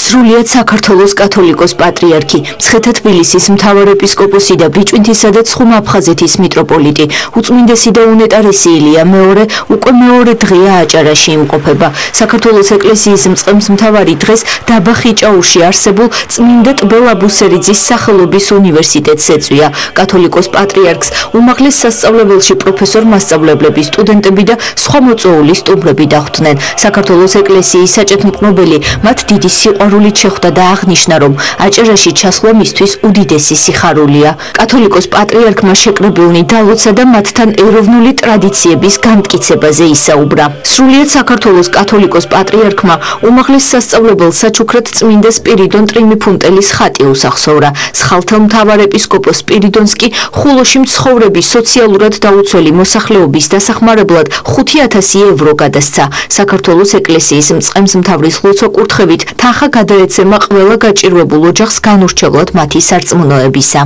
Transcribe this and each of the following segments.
სრულიად საქართველოს კათოლიკოს პატრიარქი, მცხეთა თბილისის მთავარეპისკოპოსი და ბიჭვინთისა და ცხუმა-აფხაზეთის მიტროპოლიტი, უწმინდესი და უნეტარესი ილია მეორე უკვე მეორე დღეა აჭარაში იმყოფება. საქართველოს ეკლესიის მწყემს მთავარი დღეს დაბა ხიჭაურში არსებულ წმინდა ტბელ აბუსერიძის სახელობის უნივერსიტეტს ეწვია. კათოლიკოს პატრიარქს უმაღლეს სასწავლებელში პროფესორ-მასწავლებლები, სტუდენტები და სხვა მოწვეული სტუმრები დახვდნენ. საქართველოს ეკლესიის საჭეთმყრობელი მათ დიდი სიყვარულით შეხვდა და აღნიშნა, რომ აჭარაში ჩასვლა მისთვის უდიდესი სიხარულია. კათოლიკოს პატრიარქმა შეკრებილნი დალოცვა და მათთან ეროვნული ტრადიციების განმტკიცებაზე ისაუბრა. სრულიად საქართველოს კათოლიკოს პატრიარქმა უმაღლეს სასწავლებელ საჩუქრად წმინდა სპირიდონ ტრიმიფუნტელის ხატი უსახსოვრა. სხალთელ მთავარეპისკოპოს სპირიდონს კი ხულოში მცხოვრების სოციალურად დაუცველი მოსახლეობის დასახმარებლად 5,000 ევრო გადასცა. საქართველოს ეკლესიის მწყემს მთავრის ლოცვა-კურთხევით თანხა გადაეცემა ყველა გაჭირვებულ ოჯახს განურჩევლად მათი სარწმუნოებისა.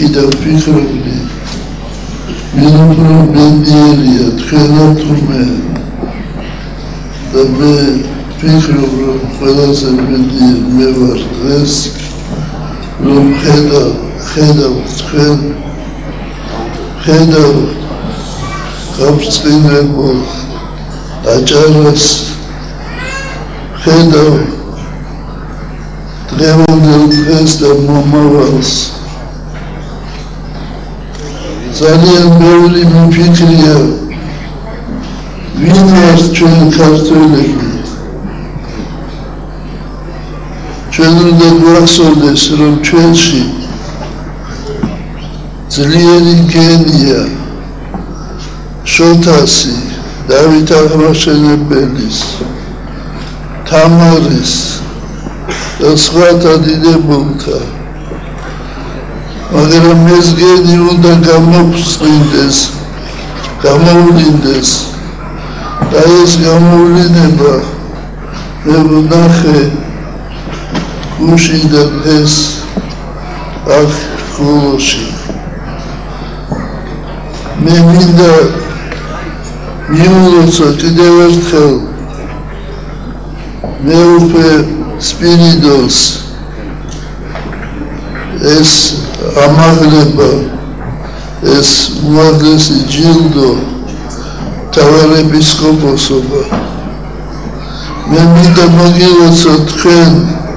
დღევანდელ დღეს და მომავალს ძალიან ბევრი მიფიქრია ვინ ვართ ჩვენ ქართველები ჩვენ უნდა გვახსოვდეს რომ ჩვენში ძლიერი გენია შოთასი დავით აღმაშენებელის თამარის და სხვათა დიდებულთა, მაგრამ ეს გენი უნდა გამოვლინდეს და ეს გამოვლინება მე ვნახე გუშინ და დღეს აქ ხულოში. მე მინდა მიულოცო კიდევ ერთხელ მეუფე სპირიდონს ეს ამაღლება, ეს უაღრესი ჯილდო მთავარეპისკოპოსობა. მე მინდა მოგილოცო თქვენ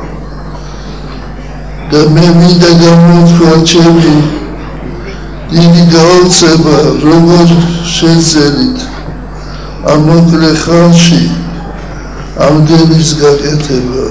და მე მინდა გამოვთქვა ჩემი დიდი გაოცება, როგორ შეძენით ამ მოკლე ხანში ამდენის გაკეთება.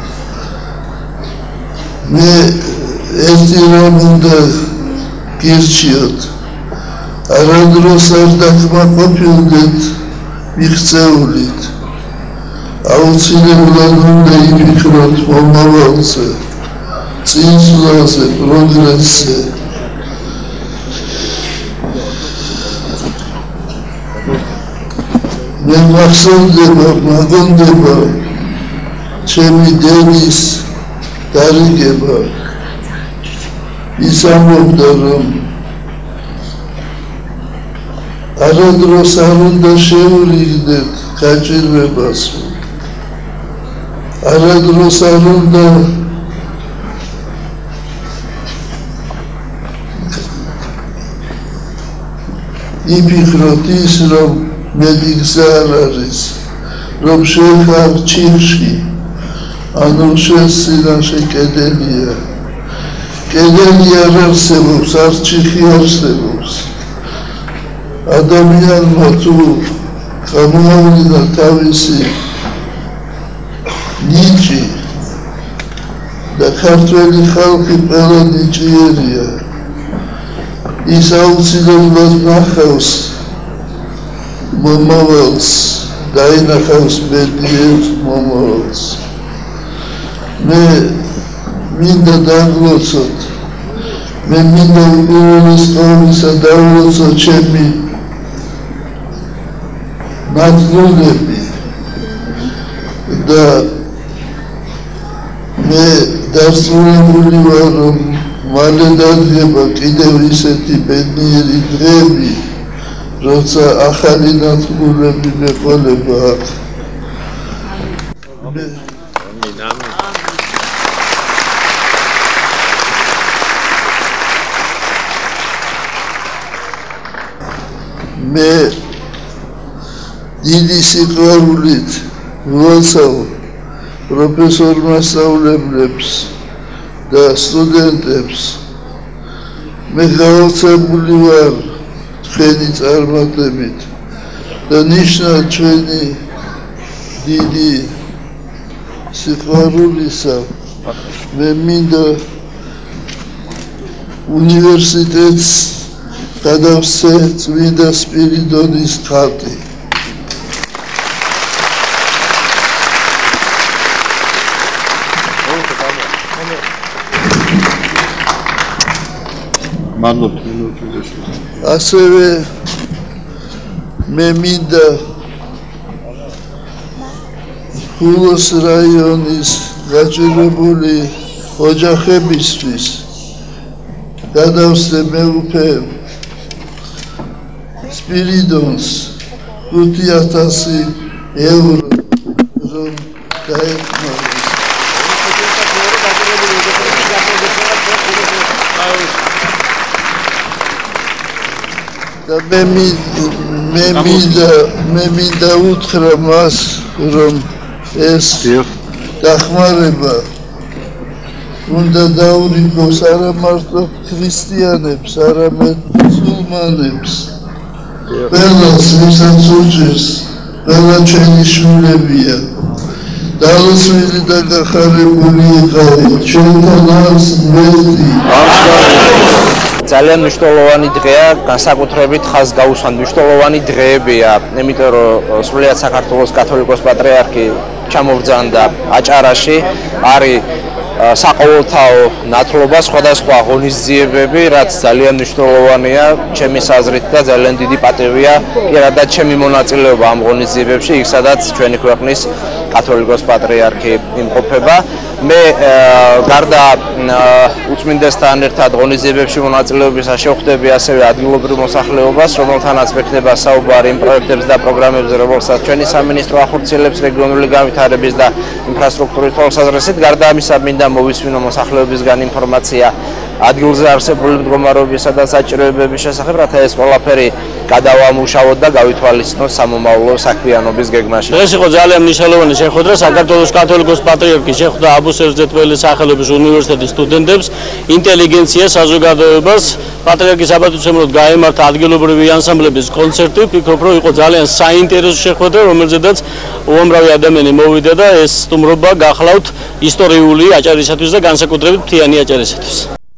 მე ერთი რამ უნდა გირჩიოთ, არადროს არ დაკმაყოფილდეთ მიღწეულით. აუცილებლად უნდა იფიქროთ მომავალზე, წინსვლაზე, პროგრესზე. მე მაგონდება ჩემი დედის დარიგება. ის ამბობდა, რომ არადროს არ უნდა შეურიგდეთ გაჭირვებას, არადროს არ უნდა იფიქროთ ის, რომ მედი გზა არ არის, რომ შეხარ ჩიხში, ანუ შენს წინაშე კედელია. კედელი არ არსებობს, არც ჩიხი არსებობს. ადამიანმა თუ გამოავლინა თავისი ნიჭი და ქართველი ხალხი ყველა ნიჭიერია, ის აუცილებლად ნახავს მომავალს, დაინახავს ბედნიერ მომავალს. მე მინდა დაგლოცოთ, მე მინდა უპირველეს ყოვლისა დავლოცოთ ჩემი ნათლულები და მე დასრულებული ვარ, რომ მალე დადგება კიდევ ისეთი ბედნიერი დღეები, როცა ახალი ნათლულები მეყოლება. მე დიდი სიყვარულით ვუოცავ პროფესორ მასწავლებლებს და სტუდენტებს. მე გაოცებული ვარ თქვენი წარმატებით და ნიშნად ჩვენი დიდი სიყვარულისა მე მინდა უნივერსიტეტს გადავსე წმინდა სპირიდონის ხატი. ასევე მე მინდა ხულოს რაიონის გაჭირვებული ოჯახებისთვის გადავსე მეუფე სპირიდონს 5,000 ევრო რომ დაეხმაროს. და მე მინდა უთხრა მას რომ ეს დახმარება უნდა დაურიგოს არა მარტო ქრისტიანებს, არამედ მუსულმანებს. ყველას, ვისაც უჭირს, ყველა ჩვენი შვილებია. დალოცვილი და გახარებული იყავით, ჩვენთან არის გვერდი. ძალიან მნიშვნელოვანი დღეა, განსაკუთრებით ხაზგაუსვან მნიშვნელოვანი დღეებია, იმიტომ რომ სრულიად საქართველოს კათოლიკოს პატრიარქი ჩამოვბრძანდა აჭარაში, არის საყოველთაო ნათლობა, სხვადასხვა ღონისძიებები, რაც ძალიან მნიშვნელოვანია ჩემის აზრით და ძალიან დიდი პატივია პირადად ჩემი მონაწილეობა ამ ღონისძიებებში, იქ სადაც ჩვენი ქვეყნის კათოლიკოს პატრიარქი იმყოფება. მე გარდა უწმინდესთან ერთად ღონისძიებებში მონაწილეობისა შევხვდები ასევე ადგილობრივ მოსახლეობას, რომელთანაც მექნება საუბარი იმ პროექტებზე და პროგრამებზე, რომელსაც ჩვენი სამინისტრო ახორციელებს რეგიონული განვითარების და ინფრასტრუქტურის თვალსაზრისით. გარდა ამისა, მინდა მოვისმინო მოსახლეობისგან ინფორმაცია ადგილზე არსებული მდგომარეობისა და საჭიროებების შესახებ, რათა ეს ყველაფერი გადავამუშავოთ და გავითვალისწინოთ სამომავლო საქმიანობის გეგმაში. ეს იყო ძალიან მნიშვნელოვანი შეხვედრა საქართველოს კათოლიკოს პატრიარქი შეხვდა აბუსერს ძეთბელის სახელობის უნივერსიტეტის სტუდენტებს, ინტელიგენციას, საზოგადოებას, პატრიარქის აბატონისმროდ გაემართა ადგილობრივი ანსამბლების კონცერტი. ვფიქრობ, რომ იყო ძალიან საინტერესო შეხვედრა, რომელზედაც უამრავი ადამიანი მოვიდა და ეს სტუმრობა გახლავთ ისტორიული აჭარისათვის და განსაკუთრებით მთიანი აჭარისათვის.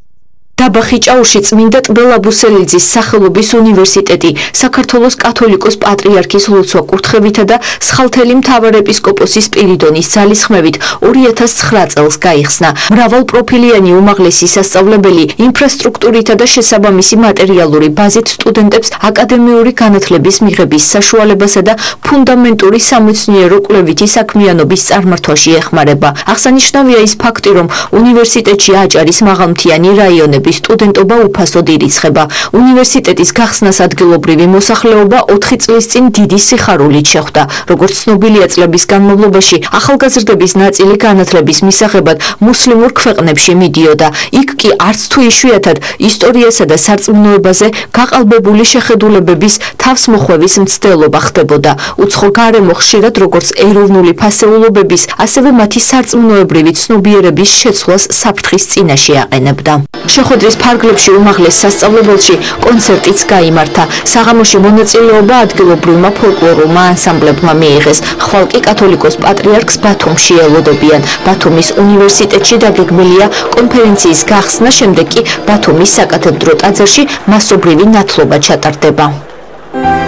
დაბა ხიჭაურში წმინდა ტბელ აბუსელიძის სახელობის უნივერსიტეტი საქართველოს კათოლიკოს პატრიარქის ლოცვა კურთხევითა და სხალთელი მთავარეპისკოპოსის სპირიდონის ძალისხმევით 2009 წელს გაიხსნა. მრავალპროფილიანი უმაღლესი სასწავლებელი ინფრასტრუქტურითა და შესაბამისი მატერიალური ბაზით სტუდენტებს აკადემიური განათლების მიღების საშუალებასა და ფუნდამენტური სამეცნიერო კვლევითი საქმიანობის წარმართვაში ეხმარება. აღსანიშნავია ის ფაქტი, რომ უნივერსიტეტში აჭარის მაღალმთიანი რაიონების სტუდენტობა უფასოდ ირიცხება. უნივერსიტეტის გახსნას ადგილობრივი მოსახლეობა 4 წლის წინ დიდი სიხარულით შეხვდა. როგორც ცნობილია, წლების განმავლობაში ახალგაზრდების ნაწილი განათლების მისაღებად მუსლიმურ ქვეყნებში მიდიოდა. იქ კი არც თუ იშვიათად ისტორიასა და სარწმუნოებაზე გაყალბებული შეხედულებების თავსმოხვევის მცდელობა ხდებოდა. უცხო გარემო ხშირად როგორც ეროვნული ფასეულობების, ასევე მათი სარწმუნოებრივი ცნობიერების შეცვლას საფრთხის წინაშე აყენებდა. შეხვედრის ფარგლებში უმაღლეს სასწავლებელში კონცერტიც გაიმართა. საღამოში მონაწილეობა ადგილობრივმა ფოლკლორულმა ანსამბლებმა მიიღეს. ხვალ კი კათოლიკოს პატრიარქს ბათუმში ელოდებიან. ბათუმის უნივერსიტეტში დაგეგმილია კონფერენციის გახსნა, შემდეგ კი ბათუმის საკათედრო ტაძარში მასობრივი ნათლობა ჩატარდება.